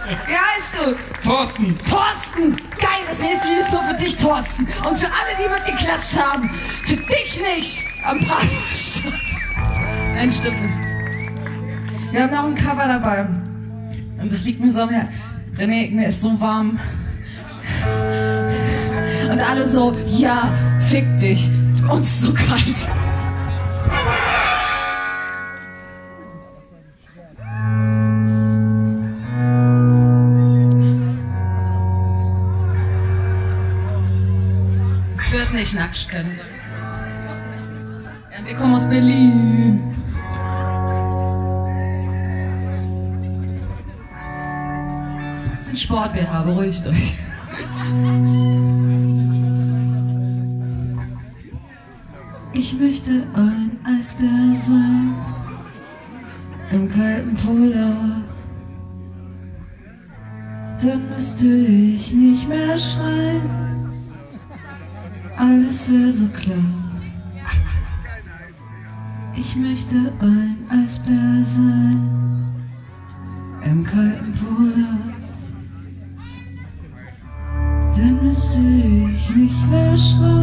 Wie heißt du? Thorsten. Thorsten! Geil, das nächste Lied ist nur für dich, Thorsten. Und für alle, die mitgeklatscht haben. Für dich nicht! Am Partnerstand. Nein, stimmt nicht. Wir haben auch ein Cover dabei. Und das liegt mir so am Herzen. René, mir ist so warm. Und alle so, ja, fick dich. Uns ist so kalt. Es wird nicht nackt, keine Sorge. Ja, wir kommen aus Berlin. Das ist ein Sport-BH, beruhigt euch. Ich möchte ein Eisbär sein, im kalten Polar. Dann müsste ich nicht mehr schreien, alles wäre so klar. Ich möchte ein Eisbär sein, im kalten Polar. Dann müsste ich nicht mehr schreien.